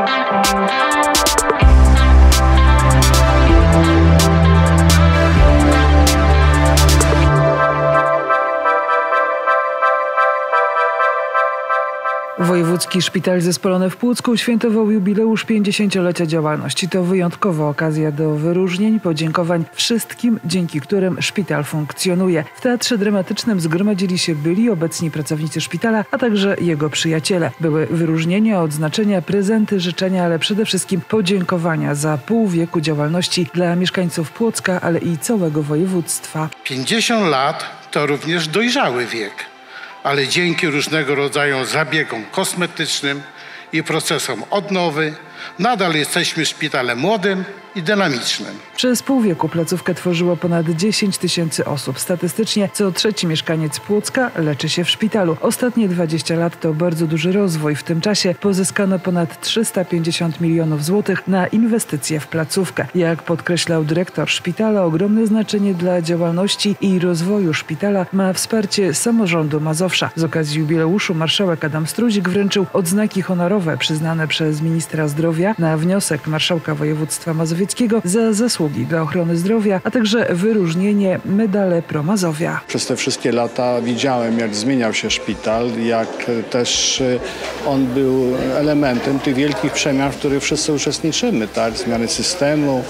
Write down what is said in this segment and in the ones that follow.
Wojewódzki Szpital Zespolony w Płocku świętował jubileusz 50-lecia działalności. To wyjątkowa okazja do wyróżnień, podziękowań wszystkim, dzięki którym szpital funkcjonuje. W Teatrze Dramatycznym zgromadzili się byli obecni pracownicy szpitala, a także jego przyjaciele. Były wyróżnienia, odznaczenia, prezenty, życzenia, ale przede wszystkim podziękowania za pół wieku działalności dla mieszkańców Płocka, ale i całego województwa. 50 lat to również dojrzały wiek, ale dzięki różnego rodzaju zabiegom kosmetycznym i procesom odnowy nadal jesteśmy szpitalem młodym i dynamicznym. Przez pół wieku placówkę tworzyło ponad 10 000 osób. Statystycznie co trzeci mieszkaniec Płocka leczy się w szpitalu. Ostatnie 20 lat to bardzo duży rozwój. W tym czasie pozyskano ponad 350 milionów złotych na inwestycje w placówkę. Jak podkreślał dyrektor szpitala, ogromne znaczenie dla działalności i rozwoju szpitala ma wsparcie samorządu Mazowsza. Z okazji jubileuszu marszałek Adam Struzik wręczył odznaki honorowe przyznane przez ministra zdrowia na wniosek marszałka województwa mazowieckiego za zasługi dla ochrony zdrowia, a także wyróżnienie medale Pro Mazowia. Przez te wszystkie lata widziałem, jak zmieniał się szpital, jak też on był elementem tych wielkich przemian, w których wszyscy uczestniczymy, tak? Zmiany systemu,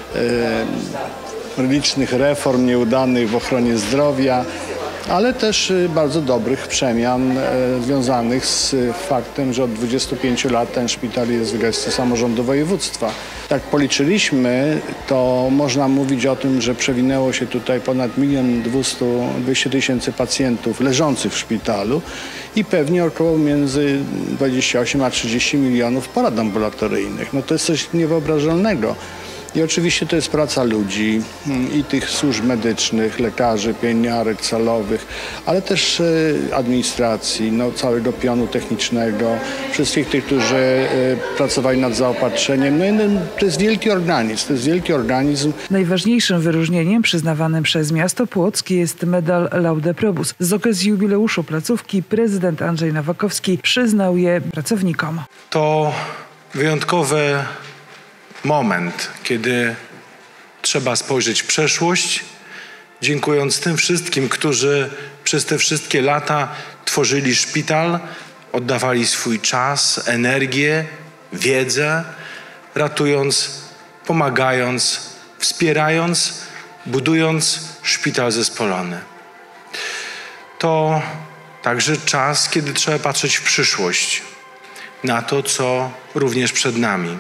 licznych reform nieudanych w ochronie zdrowia, ale też bardzo dobrych przemian związanych z faktem, że od 25 lat ten szpital jest w gestii samorządu województwa. Jak policzyliśmy, to można mówić o tym, że przewinęło się tutaj ponad 1 200 000 pacjentów leżących w szpitalu i pewnie około między 28 a 30 milionów porad ambulatoryjnych. No to jest coś niewyobrażalnego. I oczywiście to jest praca ludzi i tych służb medycznych, lekarzy, pielęgniarek salowych, ale też administracji, całego pionu technicznego, wszystkich tych, którzy pracowali nad zaopatrzeniem. To jest wielki organizm, Najważniejszym wyróżnieniem przyznawanym przez miasto Płockie jest medal Laude Probus. Z okazji jubileuszu placówki prezydent Andrzej Nowakowski przyznał je pracownikom. To wyjątkowy moment, kiedy trzeba spojrzeć w przeszłość, dziękując tym wszystkim, którzy przez te wszystkie lata tworzyli szpital, oddawali swój czas, energię, wiedzę, ratując, pomagając, wspierając, budując szpital zespolony. To także czas, kiedy trzeba patrzeć w przyszłość, na to, co również przed nami.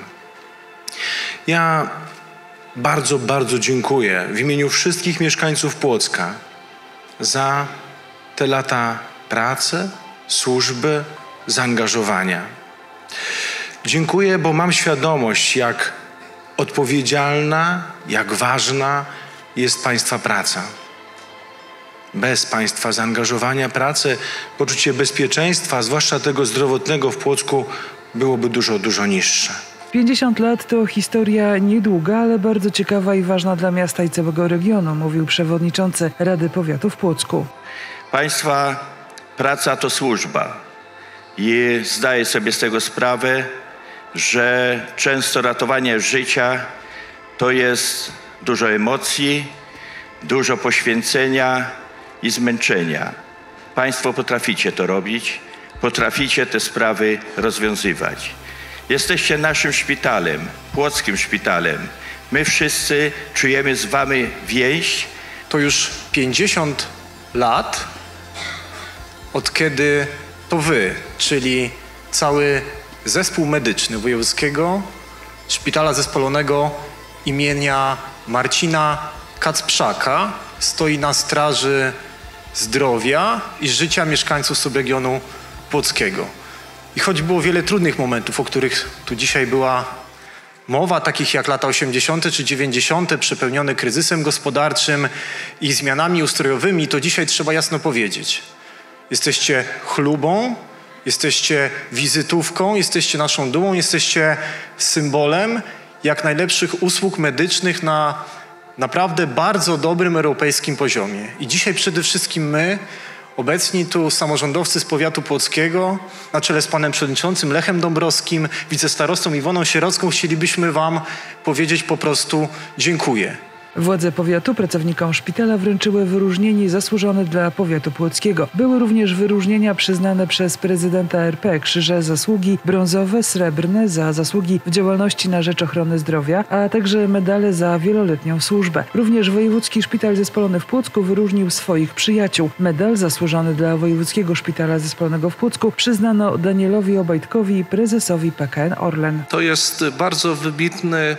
Ja bardzo, bardzo dziękuję w imieniu wszystkich mieszkańców Płocka za te lata pracy, służby, zaangażowania. Dziękuję, bo mam świadomość, jak odpowiedzialna, jak ważna jest Państwa praca. Bez Państwa zaangażowania, pracy, poczucie bezpieczeństwa, zwłaszcza tego zdrowotnego w Płocku, byłoby dużo, dużo niższe. 50 lat to historia niedługa, ale bardzo ciekawa i ważna dla miasta i całego regionu, mówił przewodniczący Rady Powiatu w Płocku. Państwa praca to służba i zdaję sobie z tego sprawę, że często ratowanie życia to jest dużo emocji, dużo poświęcenia i zmęczenia. Państwo potraficie to robić, potraficie te sprawy rozwiązywać. Jesteście naszym szpitalem, płockim szpitalem. My wszyscy czujemy z wami więź. To już 50 lat, od kiedy to wy, czyli cały zespół medyczny Wojewódzkiego Szpitala Zespolonego imienia Marcina Kacprzaka stoi na straży zdrowia i życia mieszkańców subregionu płockiego. I choć było wiele trudnych momentów, o których tu dzisiaj była mowa, takich jak lata 80. czy 90., przepełnione kryzysem gospodarczym i zmianami ustrojowymi, to dzisiaj trzeba jasno powiedzieć. Jesteście chlubą, jesteście wizytówką, jesteście naszą dumą, jesteście symbolem jak najlepszych usług medycznych na naprawdę bardzo dobrym europejskim poziomie. I dzisiaj przede wszystkim my obecni tu samorządowcy z powiatu płockiego na czele z panem przewodniczącym Lechem Dąbrowskim, wicestarostą Iwoną Sierocką chcielibyśmy wam powiedzieć po prostu dziękuję. Władze powiatu pracownikom szpitala wręczyły wyróżnienie zasłużone dla powiatu płockiego. Były również wyróżnienia przyznane przez prezydenta RP, krzyże zasługi brązowe, srebrne za zasługi w działalności na rzecz ochrony zdrowia, a także medale za wieloletnią służbę. Również Wojewódzki Szpital Zespolony w Płocku wyróżnił swoich przyjaciół. Medal zasłużony dla Wojewódzkiego Szpitala Zespolonego w Płocku przyznano Danielowi Obajtkowi, prezesowi PKN Orlen. To jest bardzo wybitny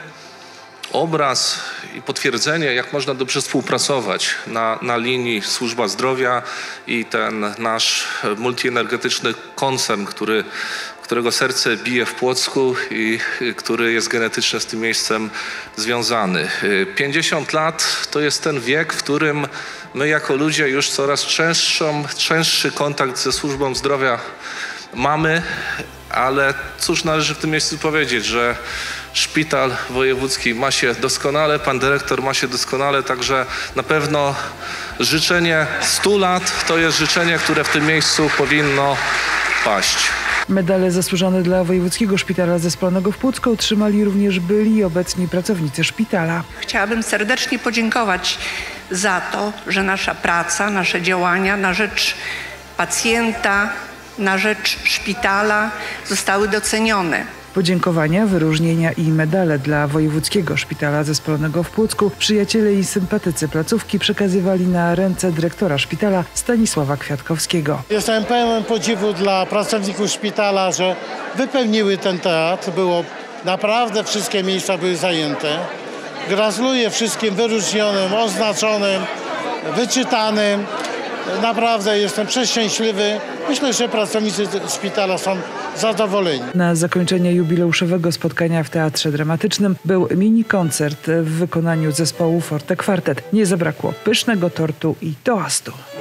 obraz i potwierdzenie, jak można dobrze współpracować na linii służba zdrowia i ten nasz multienergetyczny koncern, którego serce bije w Płocku i który jest genetycznie z tym miejscem związany. 50 lat to jest ten wiek, w którym my jako ludzie już coraz częstszy kontakt ze służbą zdrowia mamy, ale cóż należy w tym miejscu powiedzieć, że Szpital Wojewódzki ma się doskonale, pan dyrektor ma się doskonale, także na pewno życzenie 100 lat to jest życzenie, które w tym miejscu powinno paść. Medale zasłużone dla Wojewódzkiego Szpitala Zespolonego w Płocku otrzymali również byli i obecni pracownicy szpitala. Chciałabym serdecznie podziękować za to, że nasza praca, nasze działania na rzecz pacjenta, na rzecz szpitala zostały docenione. Podziękowania, wyróżnienia i medale dla Wojewódzkiego Szpitala Zespolonego w Płocku przyjaciele i sympatycy placówki przekazywali na ręce dyrektora szpitala Stanisława Kwiatkowskiego. Jestem pełen podziwu dla pracowników szpitala, że wypełniły ten teatr. Naprawdę wszystkie miejsca były zajęte. Gratuluję wszystkim wyróżnionym, oznaczonym, wyczytanym. Naprawdę jestem przeszczęśliwy. Myślę, że pracownicy szpitala są zadowoleni. Na zakończenie jubileuszowego spotkania w Teatrze Dramatycznym był mini koncert w wykonaniu zespołu Forte Quartet. Nie zabrakło pysznego tortu i toastu.